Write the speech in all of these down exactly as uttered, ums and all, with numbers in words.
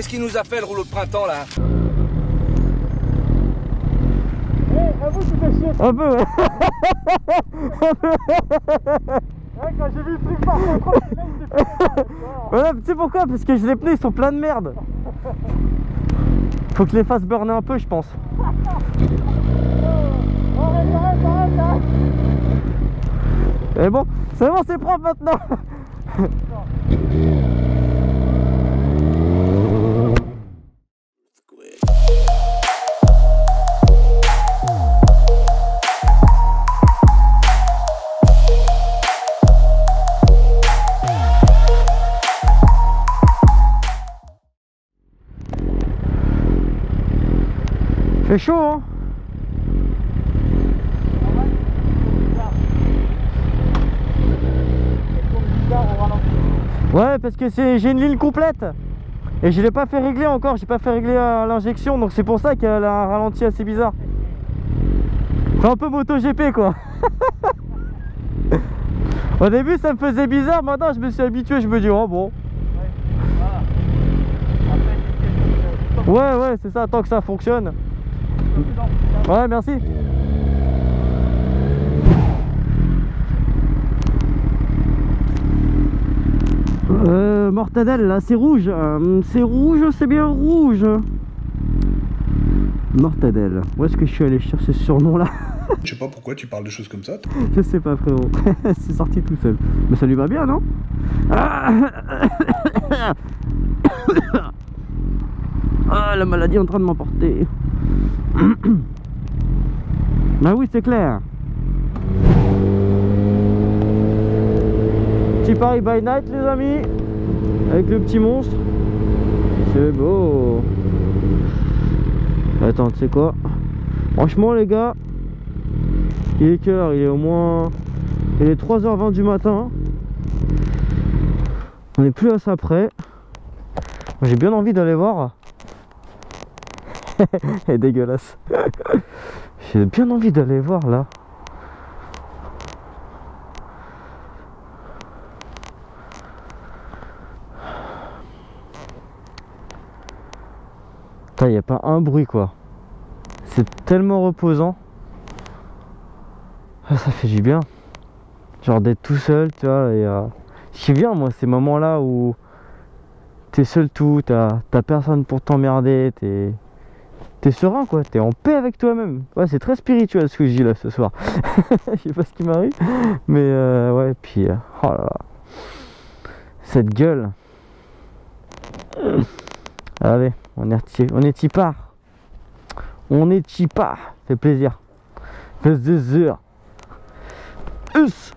Qu'est-ce qui nous a fait le rouleau de printemps là? Eh, avoue, tu fais chier. Un peu, ouais. Un peu. Ouais, quand j'ai vu le truc par contre, là, il s'est fait. Voilà, tu sais pourquoi? Parce que les pneus ils sont pleins de merde. Faut que je les fasse burner un peu, je pense. Arrête, arrête, arrête, arrête. Mais bon, c'est bon, c'est propre maintenant. C'est chaud, hein? Ouais, parce que j'ai une ligne complète et je l'ai pas fait régler encore, j'ai pas fait régler à l'injection, donc c'est pour ça qu'elle a un ralenti assez bizarre. C'est un peu MotoGP quoi. Au début ça me faisait bizarre, maintenant je me suis habitué, je me dis oh bon. Ouais ouais c'est ça, tant que ça fonctionne. Ouais merci. Euh, mortadelle là c'est rouge, euh, c'est rouge, c'est bien rouge. Mortadelle, où est-ce que je suis allé chercher ce surnom là? Je sais pas pourquoi tu parles de choses comme ça. Je sais pas frérot, c'est sorti tout seul. Mais ça lui va bien non? Ah la maladie est en train de m'emporter. Bah oui c'est clair. Petit Paris by night les amis, avec le petit monstre. C'est beau. Attends, tu sais quoi? Franchement les gars, il est quelle heure? Il est au moins... Il est trois heures vingt du matin. On est plus à ça près. J'ai bien envie d'aller voir. Elle est dégueulasse. J'ai bien envie d'aller voir là. Il n'y a pas un bruit quoi. C'est tellement reposant. Ah, ça fait du bien. Genre d'être tout seul, tu vois. Et, euh, c'est bien moi ces moments là où t'es seul tout, t'as personne pour t'emmerder, t'es es serein quoi, t'es en paix avec toi-même. Ouais c'est très spirituel ce que je dis là ce soir. Je sais pas ce qui m'arrive. Mais euh, ouais puis euh, oh là là. Cette gueule. Allez, on est on est y part. On est y part. Fait plaisir. Fait plaisir. Us.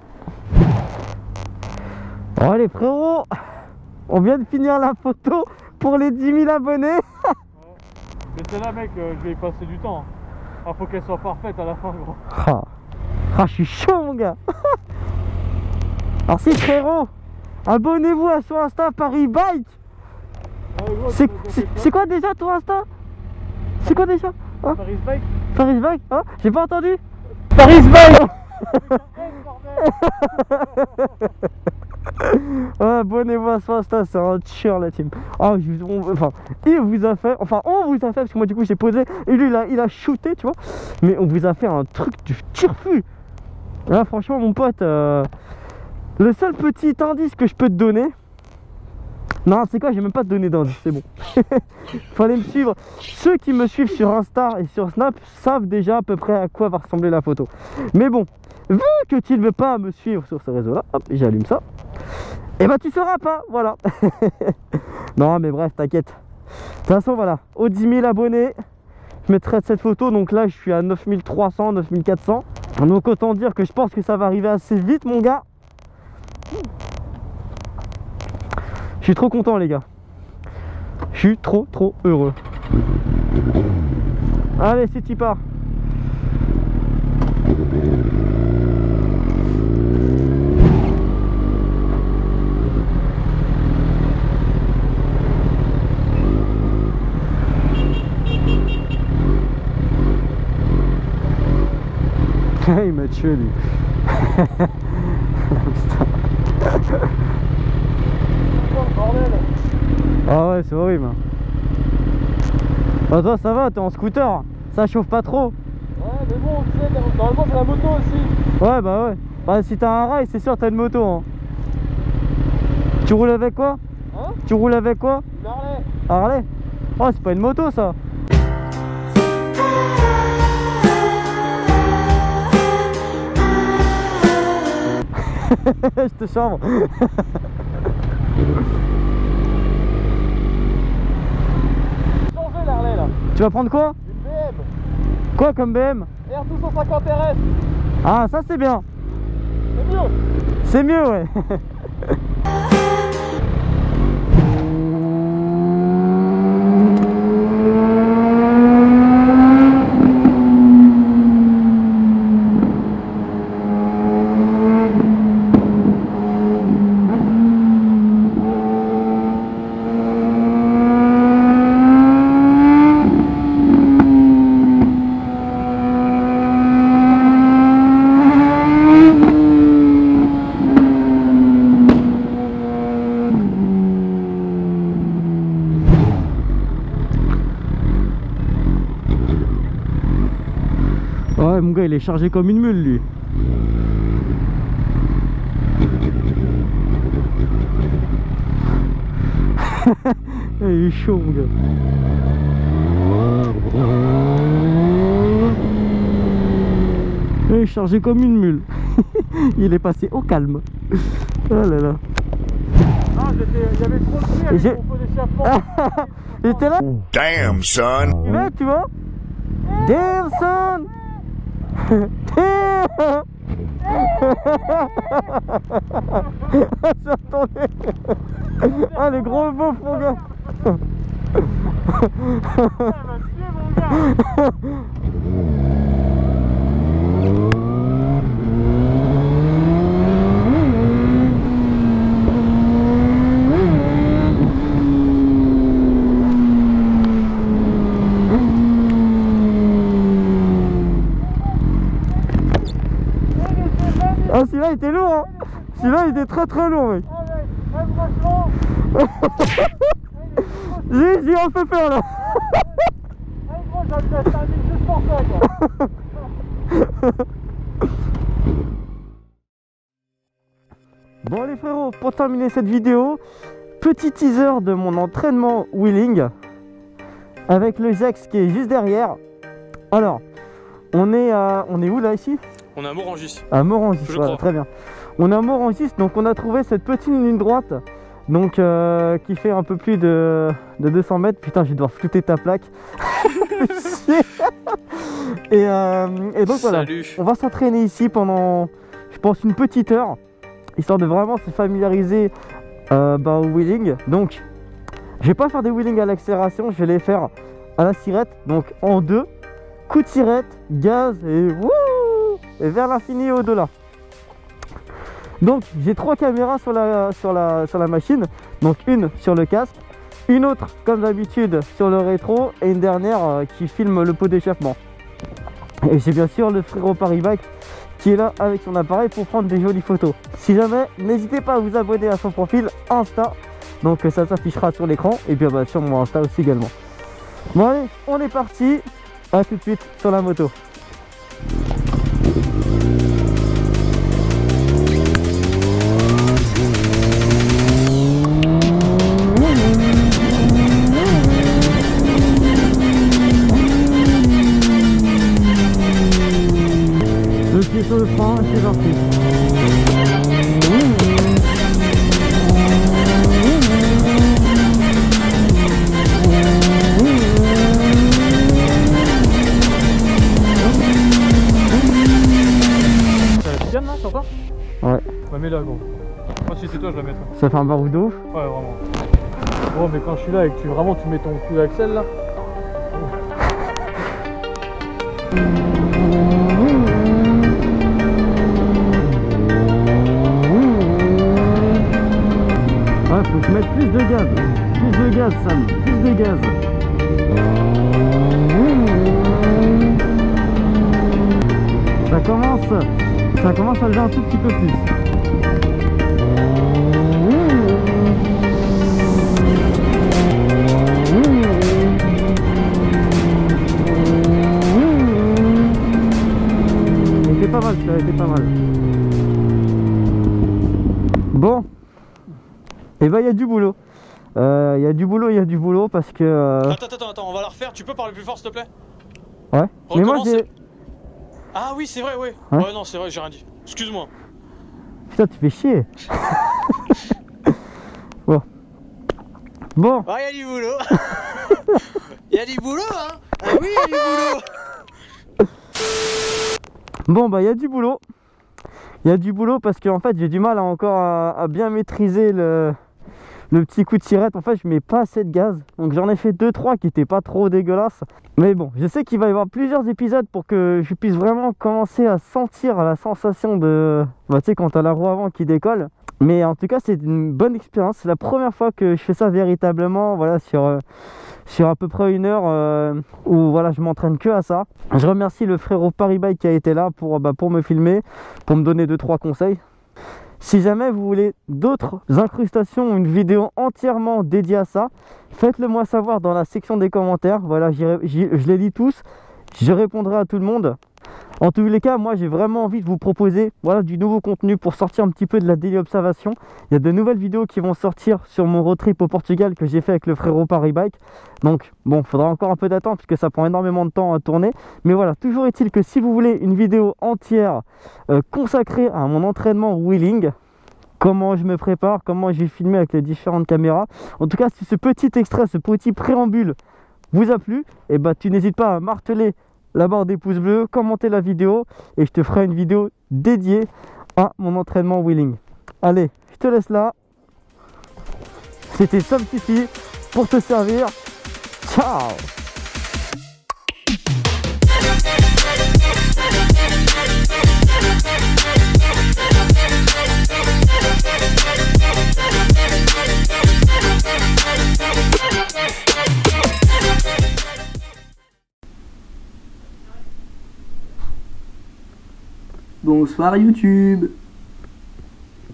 Bon allez frérot, on vient de finir la photo pour les dix mille abonnés. Mais c'est là mec, euh, je vais y passer du temps. Ah faut qu'elle soit parfaite à la fin gros. Ah, ah je suis chaud mon gars. Alors si frérot, abonnez-vous à son Insta Paris Bike. C'est quoi déjà ton Insta? C'est quoi déjà hein? Paris Bike. Paris Bike hein? J'ai pas entendu. Paris Bike. Ouais, abonnez-vous à son Insta, c'est un tueur la team. Oh, je, on, enfin, il vous a fait, enfin on vous a fait, parce que moi du coup j'ai posé, et lui il a, il a shooté tu vois. Mais on vous a fait un truc du turfu. Là franchement mon pote, euh, le seul petit indice que je peux te donner. Non, c'est quoi, j'ai même pas te donné d'indice, c'est bon. Fallait me suivre. Ceux qui me suivent sur Insta et sur Snap savent déjà à peu près à quoi va ressembler la photo. Mais bon, vu que tu ne veux pas me suivre sur ce réseau là, hop, j'allume ça. Et bah tu sauras pas, voilà. Non mais bref, t'inquiète. De toute façon voilà, aux dix mille abonnés, je mettrai cette photo. Donc là je suis à neuf mille trois cents, neuf mille quatre cents. Donc autant dire que je pense que ça va arriver assez vite mon gars. Je suis trop content les gars. Je suis trop trop heureux. Allez c'est y part. Il m'a tué lui. Ah ouais c'est horrible. Bah toi ça va, t'es en scooter, ça chauffe pas trop. Ouais mais bon, tu sais, normalement j'ai la moto aussi. Ouais bah ouais. Bah si t'as un rail, c'est sûr t'as une moto hein. Tu roules avec quoi? Hein? Tu roules avec quoi? Une Harley. Harley? Oh c'est pas une moto ça. Je te chambre. Changer l'Harley là. Tu vas prendre quoi? Une B M. Quoi comme B M? R deux cent cinquante R S. Ah ça c'est bien. C'est mieux. C'est mieux ouais. Ouais mon gars il est chargé comme une mule lui. Il est chaud mon gars. Il est chargé comme une mule. Il est passé au calme. Oh là là. Ah, il y avait trop de bruit avec j'ai- mon pot d'échappement. J'étais là. Damn, son. Tu vois, tu vois. Damn son. Damn. J'entendais. Ah les gros beaufs mon gars. Ça m'a tué mon gars. Ah celui-là il était lourd hein. Celui-là il était très très lourd mec. Ah ouais, même franchement. J'ai j'ai un peu peur là. Hey gros, j'ai envie d'acheter un mille juste pour ça quoi. Bon les frérots, pour terminer cette vidéo, petit teaser de mon entraînement wheeling avec le Jax qui est juste derrière. Alors, on est à, on est où là ici? On est à Morangis. À Morangis, Je voilà, crois. très bien. On est à Morangis, donc on a trouvé cette petite ligne droite, donc euh, qui fait un peu plus de, de deux cents mètres. Putain, je vais devoir flouter ta plaque. et, euh, et donc voilà, Salut. on va s'entraîner ici pendant, je pense, une petite heure, histoire de vraiment se familiariser euh, bah, au wheeling. Donc, je vais pas faire des wheelings à l'accélération, je vais les faire à la sirette, donc en deux, coup de sirette, gaz et wouh, et vers l'infini et au-delà. Donc j'ai trois caméras sur la, sur, la, sur la machine, donc une sur le casque, une autre comme d'habitude sur le rétro et une dernière euh, qui filme le pot d'échappement. Et j'ai bien sûr le frérot Paris Bike qui est là avec son appareil pour prendre des jolies photos. Si jamais, n'hésitez pas à vous abonner à son profil Insta, donc ça s'affichera sur l'écran et bien bah, sur mon Insta aussi également. Bon allez, on est parti, à tout de suite sur la moto. Le pied sur le frein, c'est parti. T'as la bigane là sur toi? Ouais, Bah mets-la gros. Moi si c'était toi je la mettrais. ça fait un baroud de ouf. Ouais vraiment. Gros mais quand je suis là et que tu vraiment tu mets ton coup d'axel là. Ouais, faut que je mette plus de gaz. Plus de gaz, Sam. Plus de gaz. Ça commence. Ça commence à lever un tout petit peu plus. Bon, et bah il y a du boulot. Il euh, y a du boulot, il y a du boulot parce que... Euh... Attends, attends, attends, on va la refaire. Tu peux parler plus fort s'il te plaît? Ouais. Mais moi j'ai... Ah oui, c'est vrai, ouais. Hein ouais, non, c'est vrai, j'ai rien dit. Excuse-moi. Putain, tu fais chier. Bon. Bon. Ah, il y a du boulot. Il y a du boulot, hein. Ah oui, il y a du boulot. Bon, bah, il y a du boulot. Il y a du boulot parce que en fait, j'ai du mal à encore à, à bien maîtriser le... le petit coup de tirette. En fait, je mets pas assez de gaz. Donc, j'en ai fait deux trois qui étaient pas trop dégueulasses. Mais bon, je sais qu'il va y avoir plusieurs épisodes pour que je puisse vraiment commencer à sentir la sensation de... Bah, tu sais, quand t'as la roue avant qui décolle. Mais en tout cas, c'est une bonne expérience. C'est la première fois que je fais ça véritablement, voilà, sur, euh, sur à peu près une heure euh, où voilà, je m'entraîne que à ça. Je remercie le frérot Paris Bike qui a été là pour, bah, pour me filmer, pour me donner deux trois conseils. Si jamais vous voulez d'autres incrustations ou une vidéo entièrement dédiée à ça, faites-le moi savoir dans la section des commentaires. Voilà, j'y, j'y, je les lis tous, je répondrai à tout le monde. En tous les cas, moi j'ai vraiment envie de vous proposer voilà, du nouveau contenu pour sortir un petit peu de la daily observation. Il y a de nouvelles vidéos qui vont sortir sur mon road trip au Portugal que j'ai fait avec le frérot Paris Bike. Donc bon, il faudra encore un peu d'attente puisque ça prend énormément de temps à tourner. Mais voilà, toujours est-il que si vous voulez une vidéo entière euh, consacrée à mon entraînement wheeling, comment je me prépare, comment je vais filmer avec les différentes caméras. En tout cas, si ce petit extrait, ce petit préambule vous a plu, et bah tu n'hésites pas à marteler la barre des pouces bleus, commenter la vidéo et je te ferai une vidéo dédiée à mon entraînement wheeling. Allez, je te laisse là. C'était Sam Fifi pour te servir. Ciao. Bonsoir YouTube.